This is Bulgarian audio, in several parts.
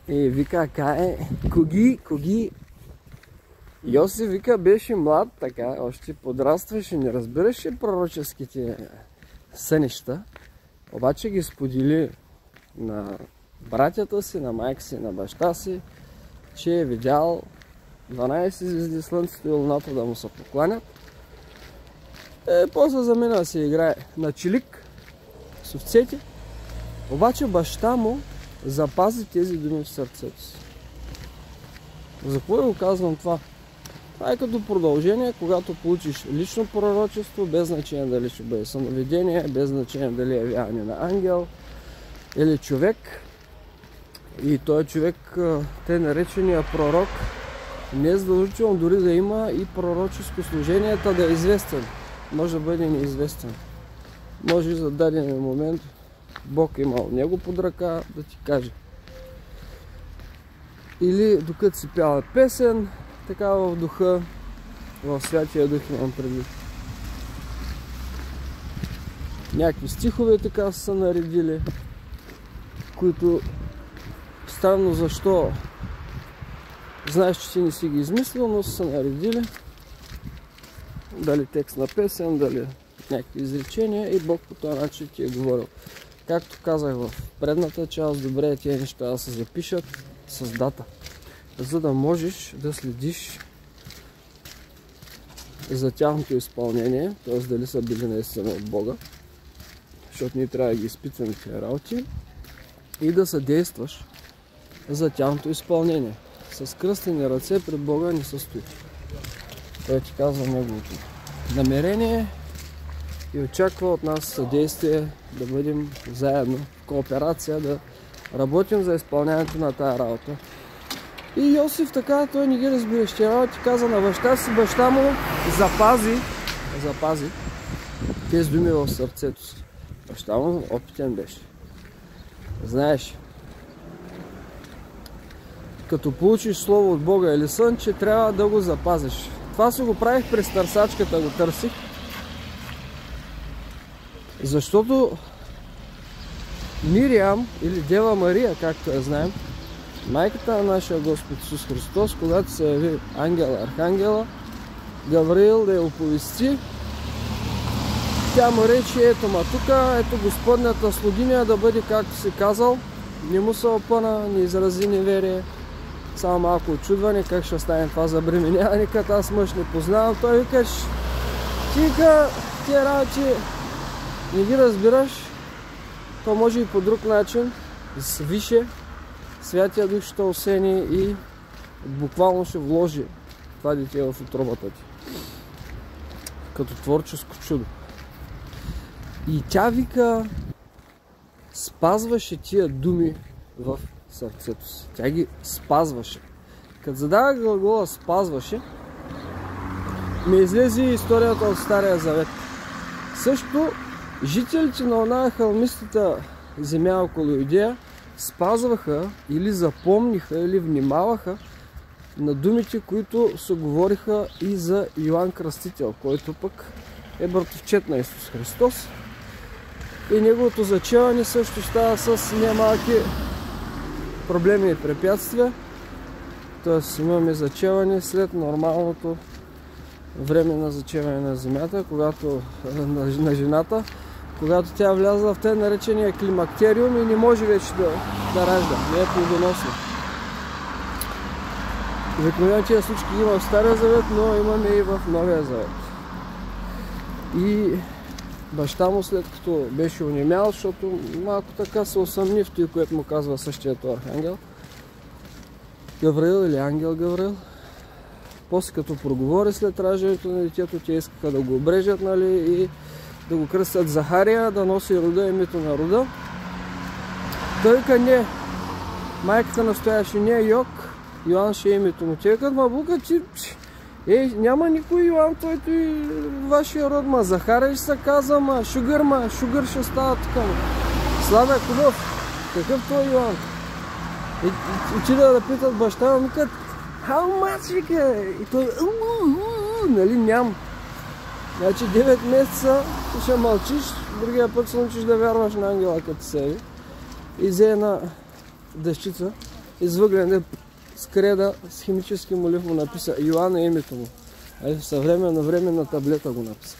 И вика, коги. Йосиф, вика, беше млад, така, още подрастваше, не разбираше пророческите сънища, обаче ги сподели на братята си, на майка си, на баща си, че е видял 12 звезди, слънцето и луната да му се покланят. После замина да се играе на чилик с овцете, обаче баща му запази тези думи в сърцето си. За какво го казвам това? Това е като продължение, когато получиш лично пророчество, без значение дали ще бъде съновидение, без значение дали е явяване на ангел или човек. И този човек, те наречения пророк, не е задължително дори да има и пророческо служение, да е известен. Може да бъде неизвестен. Може за даден момент Бог е имал него под ръка да ти каже. Или докато си пяла песен, така в духа, в Святия Дух имам предвид. Някакви стихове така са наредили, които странно защо знаеш, че ти не си ги измислил, но са наредили. Дали текст на песен, дали някакви изречения и Бог по този начин ти е говорил. Както казах в предната част, добре е тия неща да се запишат с дата, за да можеш да следиш за тяхното изпълнение, т.е. дали са били наистина от Бога, защото ние трябва да ги изпитваме тези работи и да съдействаш за тяхното изпълнение. С кръстени ръце пред Бога не се стои. Той ти казва неговото намерение и очаква от нас съдействие да бъдем заедно в кооперация, да работим за изпълнението на тая работа. И Йосиф така, той не ги разбиращи работи, каза на баща си, баща му запази тези думи в сърцето си. Баща му опитен беше. Знаеш, като получиш слово от Бога или сън, че трябва да го запазиш. Това си го правих през търсачката, го търсих. Защото Мириам или Дева Мария, както я знаем, майката на нашия Господ Исус Христос, когато се яви ангела, архангела, Гавриил да я оповести, тя му рече, ето ма тука, ето Господнята слугиня да бъде както си казал, не му се опъна, не изрази неверие, само малко очудване, как ще стане това забременяване, като аз мъж не познавам. Той вика, ти тия работи не ги разбираш, то може и по друг начин, свише, Святия Дух ще осени и буквално ще вложи това дете в утробата ти. Като творческо чудо. И тя вика, спазваше тия думи в сърцето си. Тя ги спазваше. Като задава глагола спазваше, ми излезе историята от Стария Завет. Също жителите на оная хълмистата земя около Юдея спазваха или запомниха или внимаваха на думите, които се говориха и за Йоан Кръстител, който пък е братовчет на Исус Христос. И неговото зачеване също става с немалки проблеми и препятствия. Тоест имаме зачеване след нормалното време на зачеване на земята, когато на жената, когато тя влязла в тъй наречения климактериум и не може вече да ражда, не е плодоносна. Обикновено тия случки има в Стария Завет, но имаме и в Новия Завет. И баща му, след като беше онемял, защото малко така се усъмни в това, което му казва същият архангел Гавриил или ангел Гавриил. После като проговори след раждането на детето, те искаха да го обрежат, нали, и да го кръстят Захария, да носи рода, името на рода. Той вика, не, майката настояше, не Йок, Йоан ще е името му. Те викат, ма бука, ти, няма никой Йоан, който и вашия род, ма Захария ще се казва, ма Шугър ще става така. Сладък, хубав, какъв той Йоан? Отида да питат баща, му викат, how much, вика? И той, нали, ням. Значи 9 месеца ще мълчиш, другия път се научиш да вярваш на ангела като себе. И взе една дъщица извъглен с креда, с химически молив му написа Йоанна името му. В съвременна временна таблета го написа.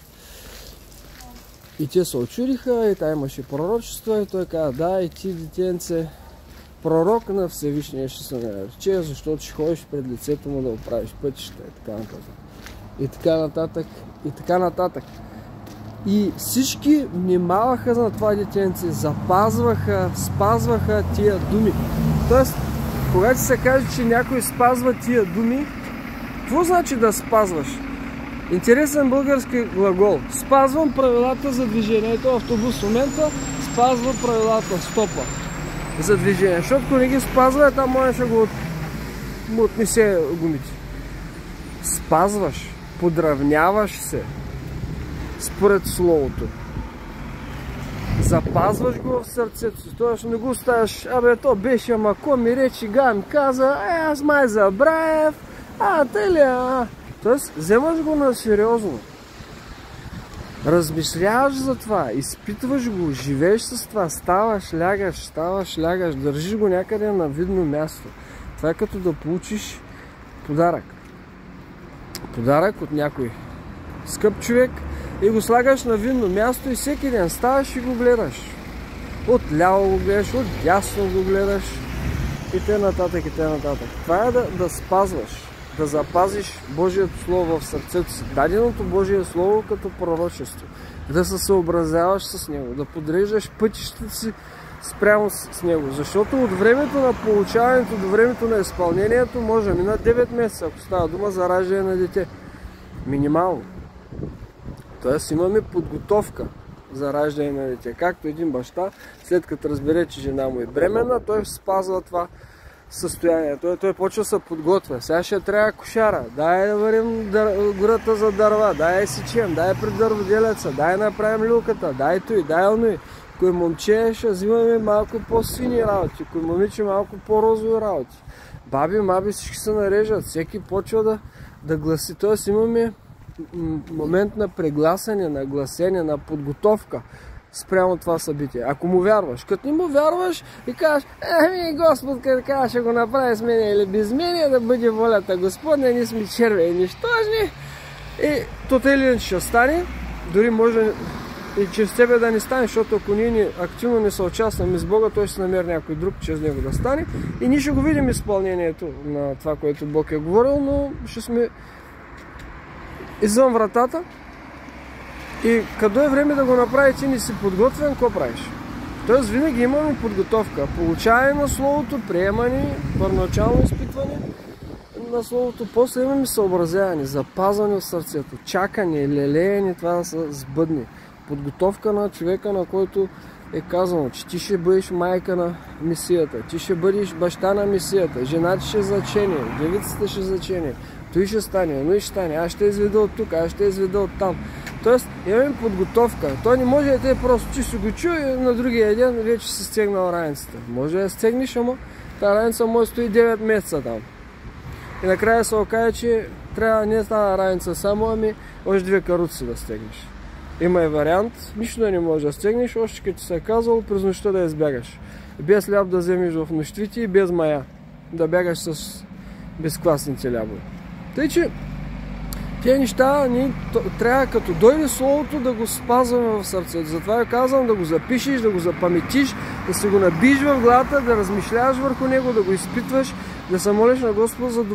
И те се очудиха, и та имаше пророчество, и той каза, да, и ти, детенце, пророк на Всевишния ще се нарече, защото ще ходиш пред лицето му да оправиш пътища и така нататък. И така нататък, и така нататък. И всички внимаваха на това детенце, спазваха тия думи. Тоест, когато се каже, че някой спазва тия думи, какво значи да спазваш? Интересен български глагол. Спазвам правилата за движението. Автобус в момента спазва правилата стопа за движение. Защото ако не ги спазва, там може да го отнесе гумите. Спазваш, подравняваш се според словото. Запазваш го в сърцето си. Тоест не го оставяш, абе то беше, ама ко ми речи, ми каза, аз май забравях, Тоест, вземаш го на сериозно. Размишляваш за това, изпитваш го, живееш с това, ставаш, лягаш, държиш го някъде на видно място. Това е като да получиш подарък. Подарък от някой скъп човек и го слагаш на видно място и всеки ден ставаш и го гледаш. От ляво го гледаш, от дясно го гледаш и т.н. Това е да спазваш. Да запазиш Божието Слово в сърцето си. Даденото Божие Слово като пророчество. Да се съобразяваш с него. Да подреждаш пътищата си спрямо с него. Защото от времето на получаването до времето на изпълнението може да минат 9 месеца, ако става дума за раждане на дете. Минимално. Тоест имаме подготовка за раждане на дете. Както един баща, след като разбере, че жена му е бременна, той спазва това състояние. Той почва да се подготвя. Сега ще трябва кошара. Дай да варим гората за дърва. Дай сечем. Дай пред дърводелеца. Дай направим люката. Дай той. Дай онуй. Кой момче ще взимаме малко по-сини работи. Кой момиче малко по-розови работи. Баби, маби всички се нарежат. Всеки почва да гласи. Тоест имаме момент на прегласене, на гласене, на подготовка спрямо това събитие. Ако му вярваш. Като не му вярваш и кажеш, Господ, като кажа, ще го направи с мене или без мене, да бъде волята Господня, ние сме черви и нищожни. И то или иначе ще стане, дори може и чрез тебе да не стане, защото ако ние активно не съучастваме с Бога, той ще намери някой друг чрез него да стане. И ние ще го видим изпълнението на това, което Бог е говорил, но ще сме извън вратата. И като е време да го направи, ти не си подготвен, какво правиш? Тоест винаги имаме подготовка. Получаване на Словото, приемане, първоначално изпитване на Словото, после имаме съобразяване, запазване в сърцето, чакане, лелеяне, това да се сбъдне. Подготовка на човека, на който е казано, че ти ще бъдеш майка на Месията, ти ще бъдеш баща на Месията, жена ти ще зачене, девицата ще зачене, той ще стане, но и ще стане, аз ще изведа от тук, аз ще изведа от там. Тоест, имаме подготовка. Той не може да те просто чисто го чу и на другия ден вече си стегнал раницата. Може да стегнеш, ама тази раница може да стои 9 месеца там. И накрая се окаже, че трябва не тази раница само, ами още 2 каруци да стегнеш. Има и вариант, нищо да не можеш да стегнеш, още като ти се е казало, през нощта да избягаш. Без ляб да вземеш в нощите и без мая. Да бягаш с безквасните лябове. Тъй, че тези неща ни трябва като дойде Словото да го спазваме в сърцето. Затова я казвам да го запишеш, да го запаметиш, да се го набиш в главата, да размишляваш върху него, да го изпитваш, да се молиш на Господа за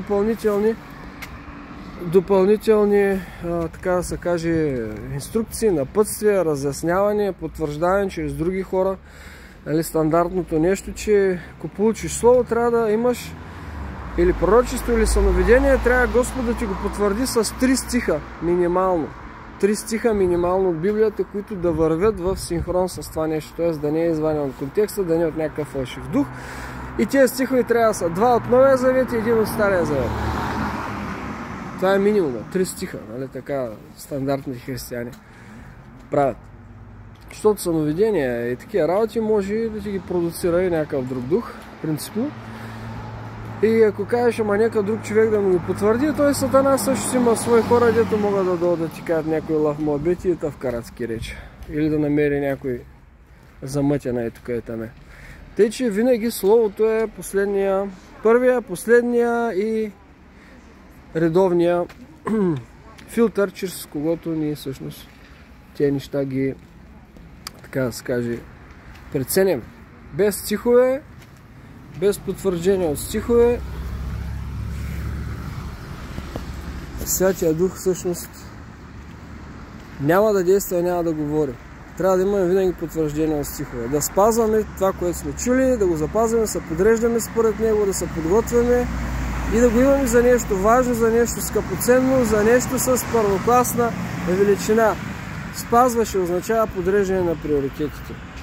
допълнителни така да се каже, инструкции, напътствия, разясняване, потвърждаване чрез други хора. Стандартното нещо, че ако получиш Слово, трябва да имаш или пророчество, или съновидение, трябва Господ да ти го потвърди с 3 стиха минимално. 3 стиха минимално от Библията, които да вървят в синхрон с това нещо, т.е. да не е изваден от контекста, да не е от някакъв фалшив дух. И тези стихове трябва да са 2 от Новия Завет и 1 от Стария Завет. Това е минимум, 3 стиха, нали така стандартни християни правят. Защото съновидения и такива работи може да ти ги продуцира и някакъв друг дух, принципно. И ако кажеш, ама някакъв друг човек да му го потвърди, той Сатана също си има свои хора, дето могат да дойдат да ти кажат някой лав мобети и тавкаратски речи. Или да намери някой замътена и тук и таме. Тъй, че винаги Словото е първия, последния и редовния филтър, чрез когото ние всъщност тези неща ги, така да се каже, преценим. Без стихове, без потвърждение от стихове, Святия Дух всъщност няма да действа и няма да говори. Трябва да имаме винаги потвърждение от стихове. Да спазваме това, което сме чули, да го запазваме, да се подреждаме според него, да се подготвяме и да го имаме за нещо важно, за нещо скъпоценно, за нещо с първокласна величина. Спазваше означава подреждане на приоритетите.